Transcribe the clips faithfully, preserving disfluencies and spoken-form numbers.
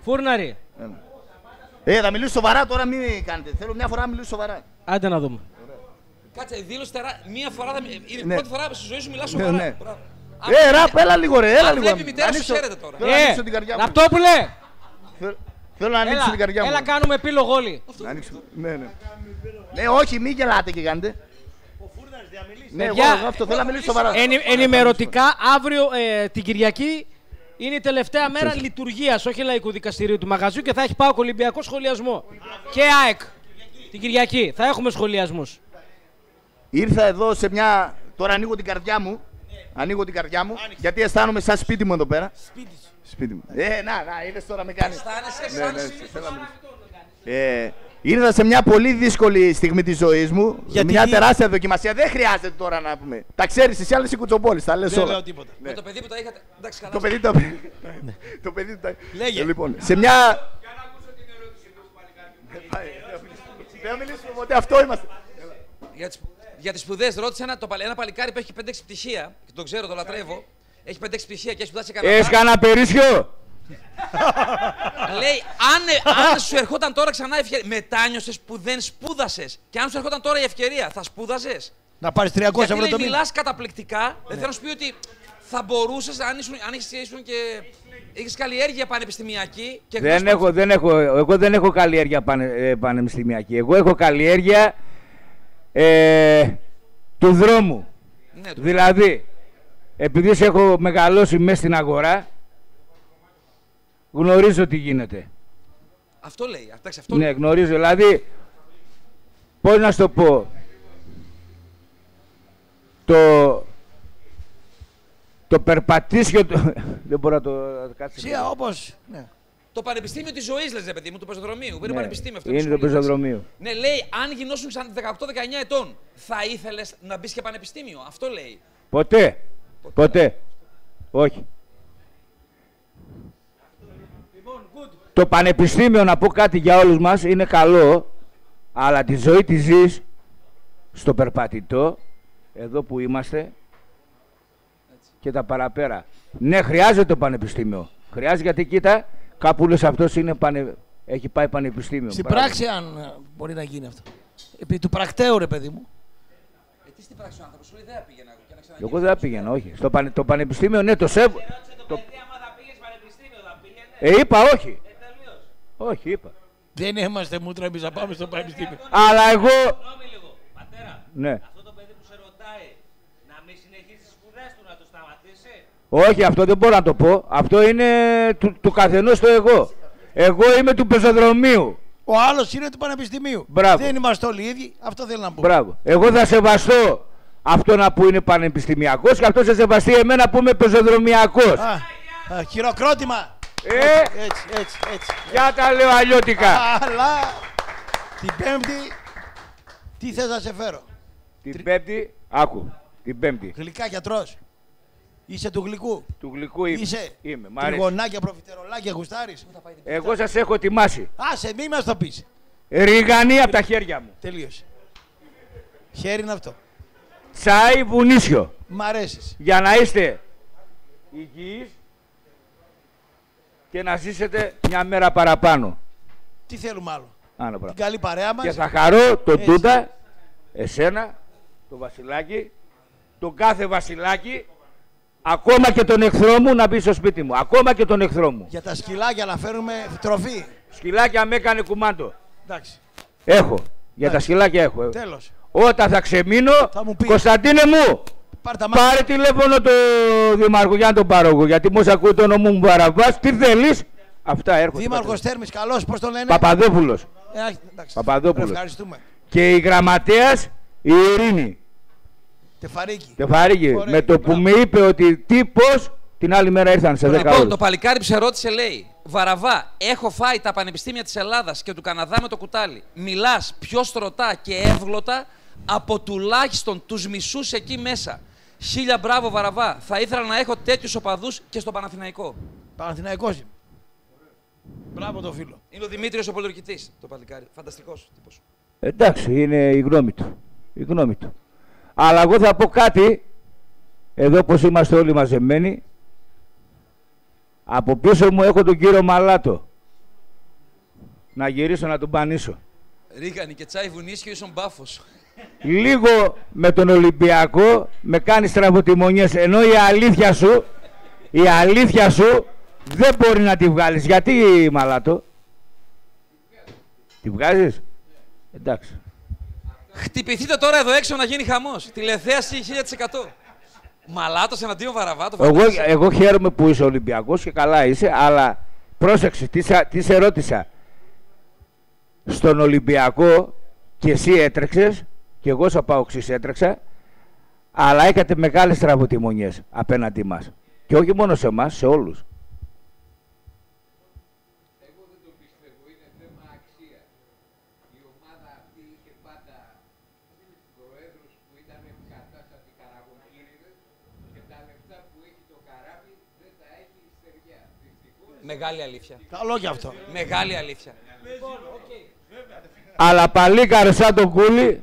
Φούρναρη. Ε, θα μιλήσω σοβαρά τώρα, μην κάνετε. Θέλω μια φορά να μιλήσω σοβαρά. Άντε να δούμε. Κάτσε, δήλωσε τερά... μία φορά. Θα... Είναι η Ναι. πρώτη φορά στη ζωή σου μιλάς σοβαρά. Ναι, ναι. Μπράβο. Ε, ραπ, έλα λίγο ρε, έλα Αν λίγο. βλέπει η μητέρα σου, Ανοίξω- χαίρεται τώρα. Θέλω να ανοίξω την καρδιά μου. Ραπτόπουλε! Θέλω- Θέλω να ανοίξω την καρδιά μου. Έλα, κάνουμε επίλογο όλοι. Να ανοίξω. Ναι, ναι. Ναι, όχι, μην γελάτε και κάνετε. Ναι, εγώ, Παιδιά, εγώ αυτό θέλω να μιλήσω σοβαρά. Ενη- ενημερωτικά, αύριο ε, την Κυριακή είναι η τελευταία μέρα λειτουργίας, όχι λαϊκού δικαστηρίου του μαγαζιού και θα έχει ΠΑΟΚ Ολυμπιακό σχολιασμό. Και ΑΕΚ. Την Κυριακή θα έχουμε σχολιασμούς. Ήρθα εδώ σε μια. Τώρα ανοίγω την καρδιά μου. Ανοίγω την καρδιά μου. Γιατί αισθάνομαι σαν σπίτι μου εδώ πέρα. Σπίτι σου. Σπίτι μου. Ε, να, να, είδες τώρα με κάνει. Αισθάνεσαι Ναι, σαν ναι, σπίτι θέλω σου. να μιλήσω. Ε, ήρθα σε μια πολύ δύσκολη στιγμή της ζωής μου. Γιατί μια τι- τεράστια δοκιμασία. Δεν χρειάζεται τώρα να πούμε. Τα ξέρεις εσύ, άλλες οι κουτσομπόλεις. Τα λες Δεν όλα. λέω τίποτα. Με το παιδί που τα είχατε. Εντάξει, καλά. Το παιδί το. Το παιδί το. Λέγε. Ε, Λοιπόν, σε μια. Δεν θα μιλήσουμε ποτέ, αυτό είμαστε. Για τις, για τις σπουδές ρώτησε ένα, το, παλι- ένα παλικάρι που έχει πέντε έξι πτυχία. Και τον ξέρω, το λατρεύω. Έχει πέντε έξι πτυχία και έχει σπουδάσει Καναδά. Έχεις κανένα περίσσιο. Λέει, αν, αν σου ερχόταν τώρα ξανά η ευκαιρία. Μετάνιωσες που δεν σπούδασες. Και αν σου ερχόταν τώρα η ευκαιρία, θα σπούδαζες. Να πάρεις τριακόσια Γιατί ευρώ το λέει, μήνα. μιλάς καταπληκτικά. Δεν θέλω να σου πει ότι θα μπορούσες, αν ήσουν, αν έχεις, ήσουν και. Έχεις καλλιέργεια πανεπιστημιακή. Και Δεν γνώση- έχω, δεν έχω, εγώ δεν έχω καλλιέργεια πανε, ε, πανεπιστημιακή. Εγώ έχω καλλιέργεια ε, του δρόμου. Ναι, του- Δηλαδή, επειδή σε έχω μεγαλώσει μέσα στην αγορά, γνωρίζω τι γίνεται. Αυτό λέει. Εντάξει, αυτό Ναι, λέει. γνωρίζω. Δηλαδή, πώς να σου το πω, το, το περπατήσιο, το, δεν μπορώ να το κάτσει. Σία, όπως. Ναι. Το πανεπιστήμιο της ζωής, λες, ρε παιδί μου, του πεζοδρομίου. Είναι Ναι, πανεπιστήμιο αυτό. είναι που το σχολιάζεις. πεζοδρομίο. Ναι, λέει, αν γινώσουν σαν δεκαοκτώ δεκαεννιά ετών, θα ήθελες να μπεις και πανεπιστήμιο. Αυτό λέει. Ποτέ. Ποτέ. Όχι. Το πανεπιστήμιο, να πω κάτι για όλους μας, είναι καλό, αλλά τη ζωή τη ζεις στο περπατητό, εδώ που είμαστε, και τα παραπέρα. Ναι, χρειάζεται το πανεπιστήμιο. Χρειάζεται, γιατί κοίτα, κάπου λες αυτός είναι πανε... έχει πάει πανεπιστήμιο. Στην Μπράβο. πράξη, αν ε, μπορεί να γίνει αυτό. Επί του πρακτέου, ρε παιδί μου. Ε, τι στην πράξη ο άνθρωπος, σου λέει, δεν πήγαινα εγώ και να ξαναγίνω. Εγώ δεν πήγαινα, όχι. Στο πανε... το πανεπιστήμιο, ναι, το σέβω. Το... Ε, είπα όχι. Όχι, είπα. Δεν είμαστε μούτρα εμείς να πάμε στο πανεπιστήμιο. Αλλά εγώ. Συγγνώμη λίγο. Πατέρα, Ναι. αυτό το παιδί που σε ρωτάει να μην συνεχίσει τις σπουδές του, να το σταματήσει. Όχι, αυτό δεν μπορώ να το πω. Αυτό είναι του, του καθενός το εγώ. Εγώ είμαι του πεζοδρομίου. Ο άλλος είναι του πανεπιστημίου. Μπράβο. Δεν είμαστε όλοι οι ίδιοι. Αυτό θέλω να πω. Μπράβο. Εγώ θα σεβαστώ αυτόν που είναι πανεπιστημιακός και αυτός θα σεβαστεί εμένα που είμαι πεζοδρομιακός. Α, α, χειροκρότημα. Ε, Έτσι, έτσι, έτσι. για τα λέω αλλιώτικα. Αλλά την Πέμπτη τι θες να σε φέρω. Την Πέμπτη, άκου, την Πέμπτη. Γλυκάκια τρως. Είσαι του γλυκού. Του γλυκού είμαι. Είσαι Είμαι, μ' αρέσει. τριγωνάκια, προφιτερολάκια γουστάρεις. Εγώ σας έχω ετοιμάσει. Άσε, μη μας το πεις. Ριγανή από τα χέρια μου. Τελείωσε. Χέρι είναι αυτό. Τσάι βουνίσιο. Μ' αρέσεις. Για να είστε υγιείς και να ζήσετε μια μέρα παραπάνω. Τι θέλουμε άλλο. Άλλο Την πράγμα. καλή παρέα μας. Και θα χαρώ τον Έτσι. Τούντα, εσένα, τον Βασιλάκη, τον κάθε Βασιλάκη, ακόμα και τον εχθρό μου να μπει στο σπίτι μου. Ακόμα και τον εχθρό μου. Για τα σκυλάκια να φέρουμε τροφή. Σκυλάκια με έκανε κουμάντο. Εντάξει. Έχω. Για τα Εντάξει. σκυλάκια έχω. Τέλος. Όταν θα ξεμείνω, Θα μου πεις. Κωνσταντίνε μου, Πάρ' τα μάτια. πάρε τηλέφωνο το Δήμαρχο για να τον πάρω εγώ. Γιατί μόλις ακούει το όνομα μου Βαραβάς, τι θέλεις. Αυτά έρχονται. Δήμαρχος Θέρμης, καλός, πώς τον λένε. Παπαδόπουλος. Ε, α, εντάξει. Παπαδόπουλος. Ευχαριστούμε. Και η γραμματέας η Ειρήνη. Τεφαρίκη. Τεφαρίγη. Ωραία, Με το που μπράβο. με είπε ότι τι πώς, την άλλη μέρα ήρθαν σε δέκα Λοιπόν, ώρες. το παλικάρι που σε ρώτησε λέει: Βαραβά, έχω φάει τα πανεπιστήμια της Ελλάδας και του Καναδά με το κουτάλι. Μιλάς πιο στρωτά και εύγλωτα από τουλάχιστον τους μισούς εκεί μέσα. Χίλια μπράβο, Βαραβά. Θα ήθελα να έχω τέτοιους οπαδούς και στο Παναθηναϊκό. Παναθηναϊκός είμαι. Μπράβο το φίλο. Είναι ο Δημήτριος ο πολιορκητής, το παλικάρι. Φανταστικός τύπος. Εντάξει, είναι η γνώμη του. Η γνώμη του. Αλλά εγώ θα πω κάτι, εδώ πως είμαστε όλοι μαζεμένοι, από πίσω μου έχω τον κύριο Μαλάτο. να γυρίσω να τον πανίσω. Ρίγανη και τσάι βουνίσιο ίσον μπάφος. Λίγο με τον Ολυμπιακό με κάνεις τραβοτιμονιές, ενώ η αλήθεια σου, η αλήθεια σου δεν μπορεί να τη βγάλεις. Γιατί, Μαλάτο? Τη βγάζεις? Εντάξει. Χτυπηθείτε τώρα εδώ έξω να γίνει χαμός. Τηλεθέαση χίλια τοις εκατό. Μαλάτος εναντίον Βαραβάτο. Εγώ, εγώ χαίρομαι που είσαι Ολυμπιακός και καλά είσαι, αλλά πρόσεξε, τι, τι σε ρώτησα. Στον Ολυμπιακό και εσύ έτρεξες και εγώ σαν Πάοξης έτρεξα, αλλά έχετε μεγάλες τραβοτιμονιές απέναντί μας. Και όχι μόνο σε εμάς, σε όλους. Εγώ δεν το πιστεύω, είναι θέμα αξία. Η ομάδα αυτή είχε πάντα προέδρους που ήταν κατάστατοι καραγοκίνηδες και τα λεφτά που έχει το καράβι δεν τα έχει η στεριά. Δυστυχώς... Μεγάλη αλήθεια. Καλό κι αυτό. Μεγάλη αλήθεια. Αλλά παλίκαρο σαν τον Κούλι,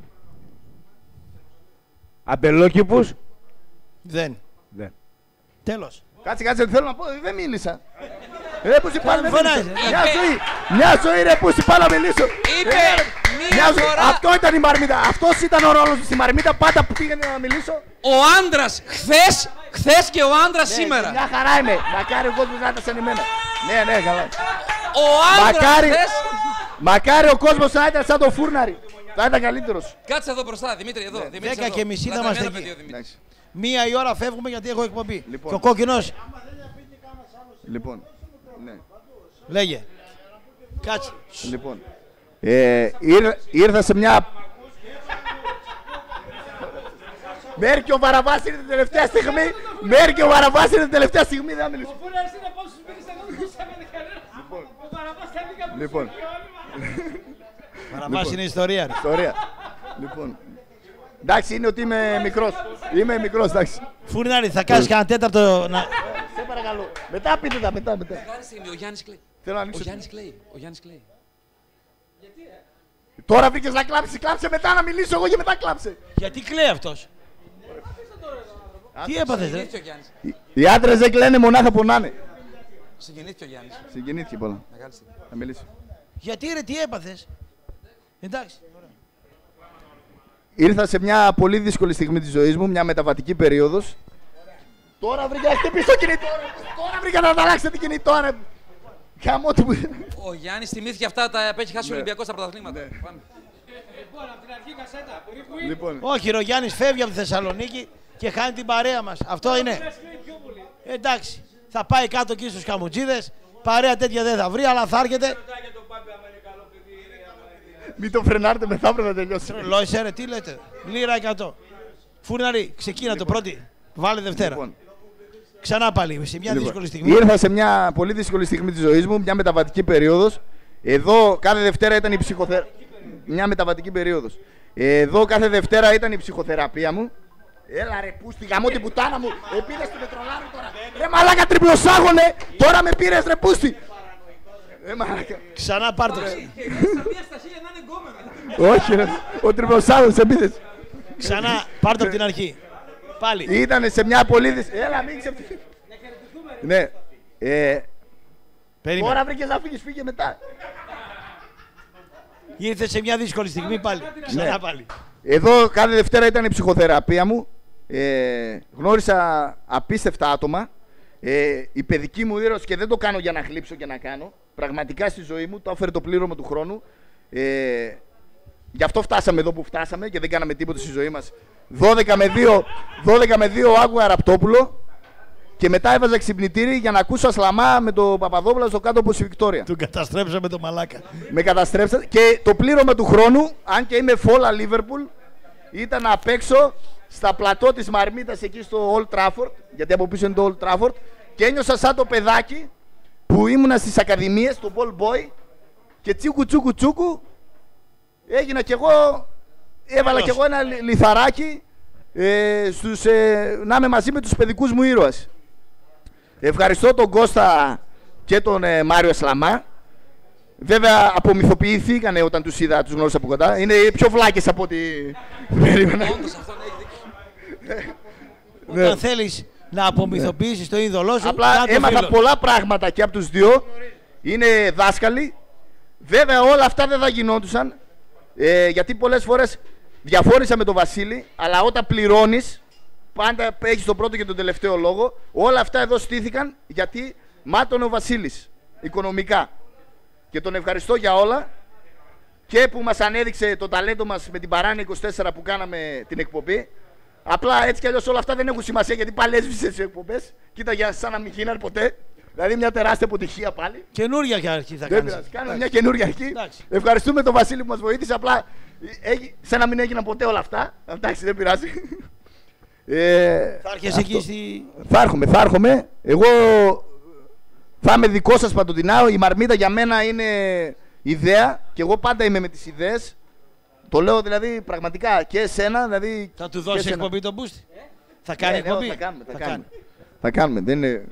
αμπελόκηπους, Δεν. δεν. Τέλος. Κάτσε, κάτσε, θέλω να πω, δεν μίλησα. Ρε πούσι πάλι δεν φωνάζεις, μίλησα. ε. Μια ζωή, μια ζωή ρε πούσι πάλι να μιλήσω. Είπε Ε, μία μια ζωή. φορά- Αυτό ήταν η Μαρμίτα, αυτός ήταν ο ρόλος του στη Μαρμίτα, πάντα που πήγαινε να μιλήσω. Ο άντρας χθες, χθες και ο άντρας Ναι, σήμερα. μια χαρά είμαι, μακάρι ο κόσμος να ήταν σαν εμένα. Ναι, ναι, καλά. Ο άντρας Μακάρι, χθες... μακάρι ο κόσμος να ήταν σαν το Φούρναρη. Θα ήταν καλύτερος. Κάτσε εδώ μπροστά, Δημήτρη, εδώ. Δημήτρη, Δέκα εδώ. και μισή θα Λατρεμένο είμαστε παιδί ο εκεί. Δημήτρης. Εντάξει. Μία η ώρα φεύγουμε γιατί έχω εκπομπή. Λοιπόν. Και ο κόκκινος Λοιπόν, ναι. λέγε. Κάτσε. Λοιπόν, ε, ήρ, ήρθα σε μια... Μέρ και ο Βαραβάς ήρθε την τελευταία στιγμή. Μέρ και ο Βαραβάς ήρθε την τελευταία στιγμή. Δεν θα μιλήσω. Λοιπόν, Παραβάς είναι ιστορία. ρε. ιστορία. Λοιπόν, εντάξει, είναι ότι είμαι μικρός. Είμαι μικρός, εντάξει. Φουρνάρη, θα κάνεις κανένα τέταρτο να... Σε παρακαλώ. Μετά πείτε τα, μετά, μετά. Κάνε στιγμή, ο Γιάννης κλαίει. Θέλω να Ο ανοίξω. Γιάννης κλαίει. Ο Γιάννης κλαίει. Τώρα βρήκες να κλάψεις, κλάψε μετά να μιλήσω εγώ και μετά κλάψε. Γιατί κλαίει αυτός. Τι έπαθες ρε. Συγκινήθηκε ο Γιάννης. Οι- Οι άντρες δεν κλαίνε, μονάχα πονάνε. Συγκινήθηκε ο Γιάννης. Συγκινήθηκε πολλά. Μεγάλη στιγμή. Θα μιλήσω. Γιατί ρε, τι έπαθες. Εντάξει. Ήρθα σε μια πολύ δύσκολη στιγμή της ζωής μου, μια μεταβατική περίοδος. Τώρα βρήκα να χτυπήσω το κινητό, ρε. Τώρα βρήκα να αλλάξετε την κινητό, ρε. Χαμό του. Ο Γιάννης θυμήθηκε αυτά τα που έχει χάσει ο Ναι. Ολυμπιακός στα πρωταθλήματα. Ναι. Πάμε. Λοιπόν, Όχι, ρε, ο Γιάννης φεύγει από τη Θεσσαλονίκη και χάνει την παρέα μας. Αυτό είναι. Εντάξει. Θα πάει κάτω εκεί στους Καμουτζίδες. Παρέα τέτοια δεν θα βρει, αλλά θα έρχεται. μην το φρενάρετε μεθαύριο να τελειώσει. Λόισε ρε, τι λέτε. Λίρα εκατό. Φούρναρη, ξεκίνα το πρώτη. Βάλε Δευτέρα. Λοιπόν, Ξανά πάλι, σε μια λοιπόν, δύσκολη στιγμή. ήρθα σε μια πολύ δύσκολη στιγμή της ζωής μου, μια μεταβατική περίοδος. Εδώ κάθε Δευτέρα ήταν η ψυχοθεραπεία. Μια μεταβατική περίοδος. Εδώ κάθε Δευτέρα ήταν η ψυχοθεραπεία μου. Έλα ρε πούστη, γαμώ την πουτάνα μου. Επήρες τη μετρολάρου τώρα. Ρε μαλάκα τριπλοσάγωνε. Τώρα με πήρες ρε πούστη. Ρε μαλάκα. Ξανά πάρ' το. Μία στα χίλια να είναι γκόμενα. Όχι ρε. Ο τριπλοσάγωνος επίθεση. Ξανά πάρ' το από την αρχή. Πάλι. Ήτανε σε μια πολύ δύσκολη... Έλα μην ξεφύγει. Ναι. Ε, Περίμενε. τώρα βρήκες να φύγεις, φύγε μετά. Ήρθε σε μια δύσκολη στιγμή πάλι. Ξανά Ναι. πάλι. Εδώ κάθε Δευτέρα ήταν η ψυχοθεραπεία μου. Ε, γνώρισα απίστευτα άτομα. Ε, η παιδική μου ήρωας, και δεν το κάνω για να χλείψω και να κάνω. Πραγματικά στη ζωή μου το έφερε το πλήρωμα του χρόνου. Ε, γι' αυτό φτάσαμε εδώ που φτάσαμε και δεν κάναμε τίποτα στη ζωή μας. δώδεκα με δύο, δώδεκα με δύο άκουγα Ραπτόπουλο και μετά έβαζα ξυπνητήρι για να ακούσω Ασλαμά με το Παπαδόπουλο στο κάτω από τη Βικτόρια. Του καταστρέψαμε το μαλάκα. Με καταστρέψατε και το πλήρωμα του χρόνου, αν και είμαι φόλα Λίβερπουλ, ήταν απ' έξω στα πλατό της Μαρμίτας εκεί στο Old Trafford, γιατί από πίσω είναι το Old Trafford, και ένιωσα σαν το παιδάκι που ήμουνα στις ακαδημίες, το ball boy, και τσίκου τσούκου τσούκου έγινα κι εγώ, έβαλα κι εγώ ένα λι- λιθαράκι ε, στους, ε, να είμαι μαζί με τους παιδικούς μου ήρωες. Ευχαριστώ τον Κώστα και τον ε, Μάριο Ασλαμά. Βέβαια απομυθοποιηθήκανε όταν τους είδα, τους γνώρισα από κοντά. Είναι πιο βλάκες από ό,τι περίμενα. Όντως αυτό να έχει δίκιο. Ναι. Όταν θέλεις να απομυθοποιήσεις το είδωλό σου, Απλά κάνε το έμαθα φίλο. πολλά πράγματα και από τους δύο. Είναι δάσκαλοι. Βέβαια όλα αυτά δεν θα γινόντουσαν, ε, γιατί πολλές φορές διαφώνησα με τον Βασίλη, αλλά όταν πληρώνεις, πάντα έχεις τον πρώτο και τον τελευταίο λόγο. Όλα αυτά εδώ στήθηκαν γιατί μάτωνε ο Βασίλης οικονομικά. Και τον ευχαριστώ για όλα και που μας ανέδειξε το ταλέντο μας με την Παράνοια είκοσι τέσσερα που κάναμε την εκπομπή. Απλά έτσι κι αλλιώς όλα αυτά δεν έχουν σημασία γιατί πάλι έσβησε τις εκπομπές. Κοίτα για σαν να μην γίνανε ποτέ. Δηλαδή μια τεράστια αποτυχία πάλι. Καινούρια και αρχή θα κάνεις. Κάνουμε μια καινούρια αρχή. Εντάξει. Ευχαριστούμε τον Βασίλη που μας βοήθησε. Απλά σαν να μην έγιναν ποτέ όλα αυτά. Εντάξει, δεν πειράζει. Ε, θα έρχεσαι εκεί στη... Θα έρχομαι, θα έρχομαι. Εγώ θα είμαι δικό σας παντοτινά. Η μαρμίτα για μένα είναι ιδέα και εγώ πάντα είμαι με τις ιδέες. Το λέω δηλαδή πραγματικά και εσένα. Δηλαδή, θα του δώσει εκπομπή τον Μπούστη. Ε? Θα κάνει ναι, εκπομπή. Ναι, θα κάνουμε, θα, θα, κάνουμε. θα κάνουμε. Δεν είναι...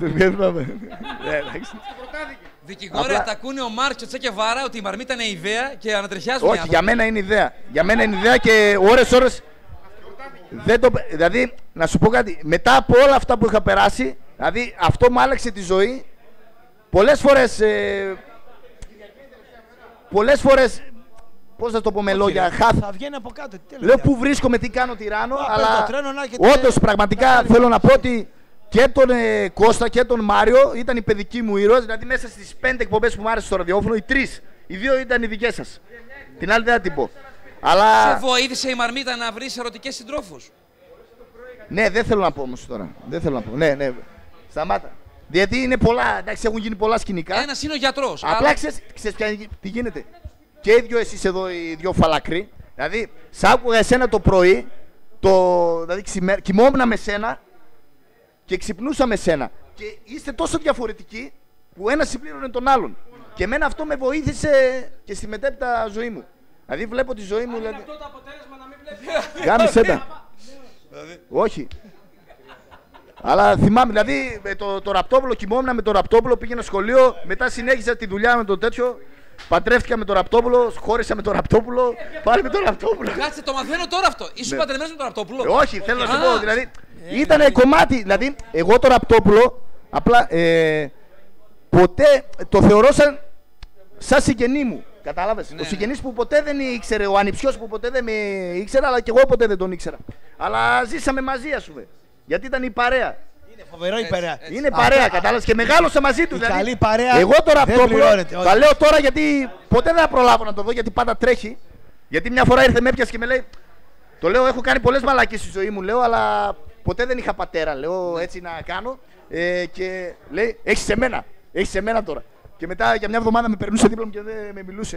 Δικηγόρε, τα ακούνε ο Μάρκ και ο Τσεκεβάρα ότι η μαρμίτα είναι ιδέα και ανατριχιάζουν. Όχι, για μένα είναι ιδέα. Για μένα είναι ιδέα και ώρες ώρες. Δεν το... Δηλαδή, να σου πω κάτι. Μετά από όλα αυτά που είχα περάσει, δηλαδή αυτό μου άλλαξε τη ζωή. Πολλές φορές. Ε... Πολλές φορές. Πώς θα το πω με λόγια, χάθ. Θα βγαίνει από κάτω. Λέω πού βρίσκομαι, τι κάνω, τι ράνω. Α, αλλά και όντως πραγματικά θέλω να πω ότι και τον ε, Κώστα και τον Μάριο ήταν οι παιδικοί μου ήρωες. Δηλαδή μέσα στις πέντε εκπομπές που μου άρεσε στο ραδιόφωνο, οι τρεις. Οι δύο ήταν οι δικές σας. Την άλλη δεν θα την πω. Αλλά... Σε βοήθησε η μαρμίτα να βρεις ερωτικές συντρόφους. Ναι, δεν θέλω να πω όμως τώρα. Δεν θέλω να πω. Ναι, ναι. Σταμάτα. Γιατί είναι πολλά, εντάξει, έχουν γίνει πολλά σκηνικά. Ένας είναι ο γιατρός. Απλά αλλά... ξέρεις, ξέρεις πια, τι γίνεται. Και οι δυο εσείς εδώ, οι δυο φαλακροί. Δηλαδή, σ' άκουγα εσένα το πρωί, το, δηλαδή ξημέ... κοιμόμουν με σένα και ξυπνούσα με σένα. Και είστε τόσο διαφορετικοί που ένας συμπλήρωνε τον άλλον. Και εμένα αυτό με βοήθησε και στη μετέπειτα ζωή μου. Δηλαδή βλέπω τη ζωή μου. Δηλαδή... αυτό το αποτέλεσμα να μην βλέπεις. Γάμισε τα. Όχι. Αλλά θυμάμαι, δηλαδή το, το Ραπτόπουλο, κοιμόμουν με το Ραπτόπουλο, πήγαινα σχολείο, μετά συνέχισα τη δουλειά με το τέτοιο. Παντρεύτηκα με το Ραπτόπουλο, χώρισα με το Ραπτόπουλο, πάλι με το Ραπτόπουλο. Κάτσε, το μαθαίνω τώρα αυτό. Ήσουν παντρεμένος με το Ραπτόπουλο. Όχι, θέλω να σου πω, δηλαδή ήταν κομμάτι. Δηλαδή, εγώ το Ραπτόπουλο, απλά ε, ποτέ το θεωρώ σαν, σαν συγγενή μου. Κατάλαβες. Ναι. Ο συγγενής που ποτέ δεν ήξερε, ο ανιψιός που ποτέ δεν με ήξερα, αλλά και εγώ ποτέ δεν τον ήξερα. Αλλά ζήσαμε μαζί, ας πούμε. Γιατί ήταν η παρέα. Είναι φοβερό η παρέα. Έτσι. Είναι παρέα, κατάλαβες. Και μεγάλωσα μαζί του. Η δηλαδή. καλή παρέα. Εγώ το Ραπτόπουλο, τα λέω τώρα γιατί ποτέ δεν θα προλάβω να το δω, γιατί πάντα τρέχει. Γιατί μια φορά ήρθε με έπιασε και με λέει. Το λέω, έχω κάνει πολλές μαλακίες στη ζωή μου, λέω, αλλά ποτέ δεν είχα πατέρα. Λέω έτσι να κάνω. Ε, και λέει, έχεις σε μένα. Έχεις σε μένα τώρα. Και μετά για μια εβδομάδα με περνούσε δίπλα μου και δεν με μιλούσε.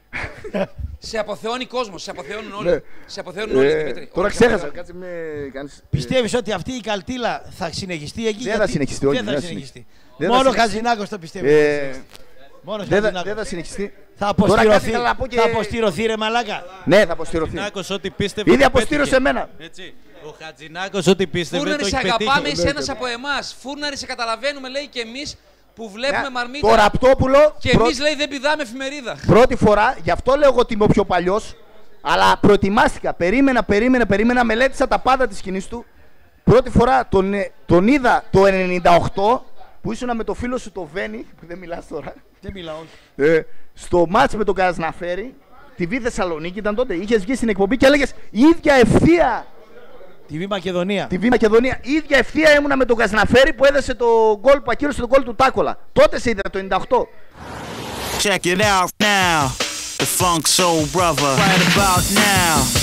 Σε αποθεώνει κόσμος, σε αποθεώνουν όλοι. Ναι. Σε αποθεώνουν όλοι, ε, Δημήτρη. Τώρα ξέχασα. Κάτσε με κάνεις... Πιστεύεις ότι αυτή η καλτήλα θα συνεχιστεί εκεί? Δεν θα συνεχιστεί, όχι. Δεν θα συνεχιστεί. Μόνο ο Χατζηνάκος το πιστεύει. Ε, Μόνος δεν, Χατζηνάκος. δεν θα συνεχιστεί. Θα αποστηρωθεί, και... θα αποστηρωθεί ρε μαλάκα. Ναι, θα αποστηρωθεί. Χατζηνάκος ό,τι πίστευε. Ήδη αποστήρωσε εμένα. Έτσι. Ο Χατζηνάκος ό,τι πίστευε. Φούρναρη, το σε έχει αγαπάμε πετύχει. εσένας από εμάς. Φούρναρη, σε καταλαβαίνουμε, λέει, και εμείς που βλέπουμε Ναι, μαρμίτα. το Ραπτόπουλο. Και πρω... εμείς, λέει, δεν πηδάμε εφημερίδα. Πρώτη φορά, γι' αυτό λέω εγώ ότι είμαι ο πιο παλιός. Αλλά προετοιμάστηκα, περίμενα, περίμενα, περίμενα, μελέτησα τα πάντα της σκηνής του. Πρώτη φορά τον, τον είδα το ενενήντα οκτώ που ήσουν με το φίλο σου το Βένι, που δεν μιλάς τώρα. Δεν μιλάω. Ε, στο μάτς με τον Καζναφέρη, τη Β' Θεσσαλονίκη ήταν τότε. Είχες βγει στην εκπομπή και έλεγες ίδια ευθεία. Τη Β' Μακεδονία. Τη Β' Μακεδονία. Ίδια ευθεία ήμουνα με τον Καζναφέρη που έδεσε το γκολ που ακύρωσε το γκολ του Τάκολα. Τότε σε είδα το ενενήντα οκτώ. Check it out now. The Funk Soul Brother. Right about now.